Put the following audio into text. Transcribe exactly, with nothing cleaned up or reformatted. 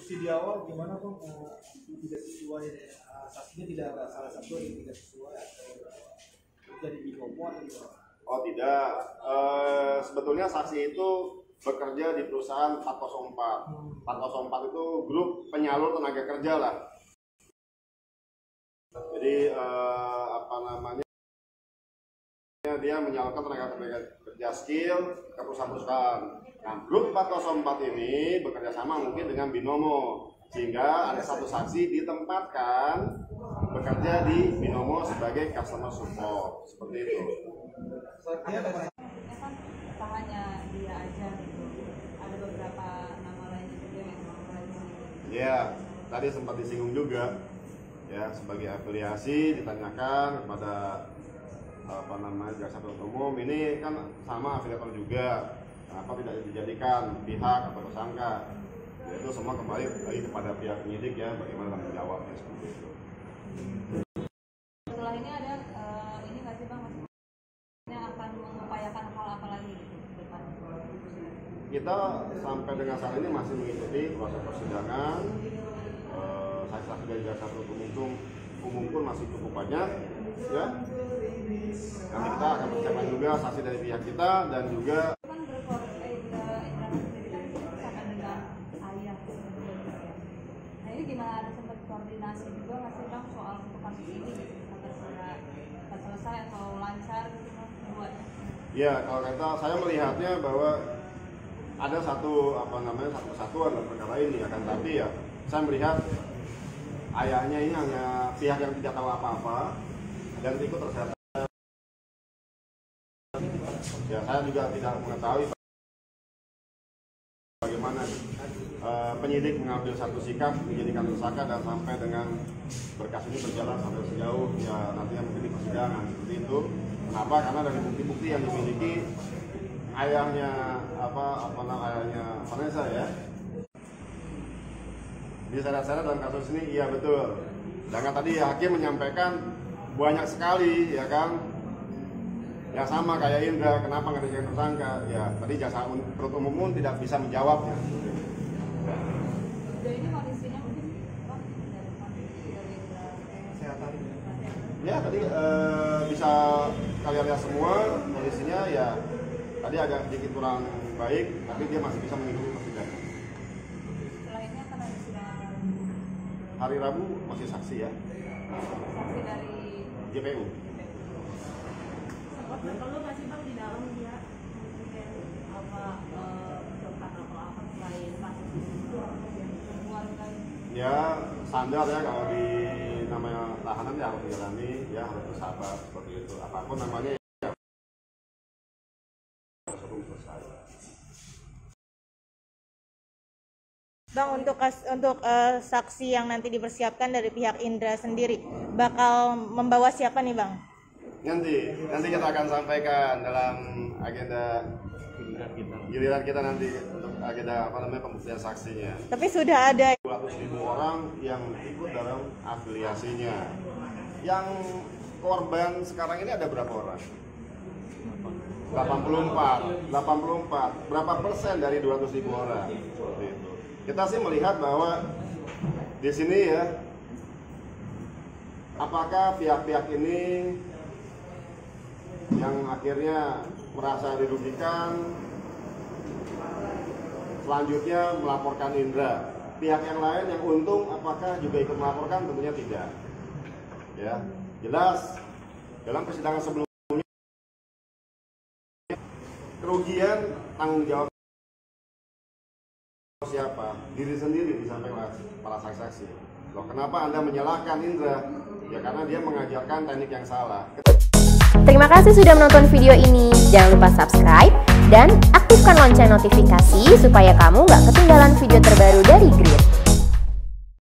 instruksi di awal gimana Bang, tidak sesuai, uh, saksinya tidak ada salah satu yang tidak sesuai atau jadi binomo atau gimana? Oh tidak, uh, sebetulnya saksi itu bekerja di perusahaan empat nol empat. Hmm. empat nol empat itu grup penyalur tenaga kerja lah. Jadi uh, apa namanya, dia menyalurkan tenaga tenaga kerja skill ke perusahaan-perusahaan. Nah, grup empat nol empat ini bekerja sama mungkin dengan binomo, sehingga ada satu saksi ditempatkan bekerja di binomo sebagai customer support, seperti itu. Kan tak hanya dia aja gitu, ada beberapa nama lain juga yang lain. Ya, tadi sempat disinggung juga, ya sebagai afiliasi ditanyakan kepada apa namanya jaksa penuntut umum, ini kan sama afiliator juga, kenapa tidak dijadikan pihak atau tersangka? Ya, itu semua kembali lagi kepada pihak penyidik ya, bagaimana menjawabnya seperti itu. Setelah ini ada uh, ini nggak sih Bang, maksudnya akan mengupayakan hal apa lagi gitu ke depan? Kita sampai dengan saat ini masih mengikuti proses persidangan. Uh, saksi-saksi dari jaksa penuntut umum umum pun masih cukup banyak, ya. Nanti kita akan persiapkan juga saksi dari pihak kita dan juga kan berkoordinasi dengan ayah. Nah ini gimana, ada sempat koordinasi juga nggak sih Bang soal untuk kasus ini agar segera selesai atau lancar gitu buat? ya, kalau kata saya melihatnya bahwa ada satu apa namanya satu kesatuan dalam perkara ini, akan tapi ya saya melihat ayahnya ini hanya pihak yang tidak tahu apa-apa dan ikut terseret. Ya, saya juga tidak mengetahui bagaimana uh, penyidik mengambil satu sikap menjadikan tersangka dan sampai dengan berkas ini berjalan sampai sejauh ya nantinya mungkin di persidangan seperti itu. Kenapa? Karena dari bukti-bukti yang dimiliki ayahnya apa apa namanya ayahnya Vanessa ya. Diseret-seret dalam kasus ini, iya betul. Sedangkan tadi hakim menyampaikan banyak sekali, ya kan, yang sama kayak Indra, kenapa nggak dijadikan tersangka? Ya tadi jaksa penuntut umum pun tidak bisa menjawabnya. Jadi ini kondisinya mungkin Bang dari kondisi dari Kesehatan. Ya tadi eh, bisa kalian lihat semua kondisinya ya tadi agak sedikit kurang baik, tapi dia masih bisa mengikuti persidangan. Hari Rabu masih saksi ya. Saksi dari J P U. sempat berkeluh masih Bang di dalam dia mungkin apa dokter atau apa selain kasus itu mengeluarkan? Ya standar ya kalau di namanya tahanan ya harus dijalani, ya harus bersabar seperti itu. Apapun namanya ya harus selesai. Bang, untuk untuk uh, saksi yang nanti dipersiapkan dari pihak Indra sendiri bakal membawa siapa nih Bang? Nanti, nanti kita akan sampaikan dalam agenda giliran kita nanti untuk agenda apa namanya pembuktian saksinya. Tapi sudah ada dua ratus ribu orang yang ikut dalam afiliasinya. Yang korban sekarang ini ada berapa orang? delapan puluh empat. delapan puluh empat. Berapa persen dari dua ratus ribu orang? Seperti itu. Kita sih melihat bahwa di sini ya, apakah pihak-pihak ini yang akhirnya merasa dirugikan, selanjutnya melaporkan Indra. Pihak yang lain yang untung, apakah juga ikut melaporkan? Tentunya tidak. Ya, jelas dalam persidangan sebelumnya kerugian tanggung jawab siapa? Diri sendiri disampaikan para saksi-saksi. Loh, kenapa Anda menyalahkan Indra? Ya karena dia mengajarkan teknik yang salah. Terima kasih sudah menonton video ini. Jangan lupa subscribe dan aktifkan lonceng notifikasi supaya kamu nggak ketinggalan video terbaru dari Grid.